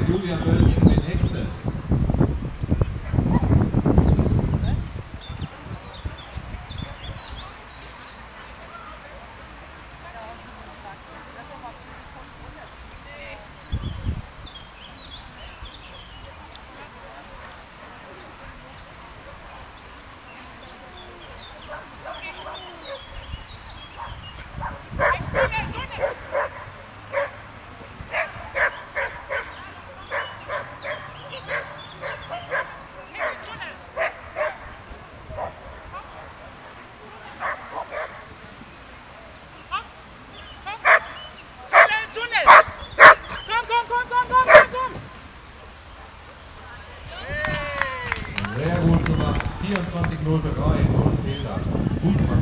Julia Bölz in den Hexe. Sehr gut gemacht. 24:03, 0 Fehler. Gut gemacht.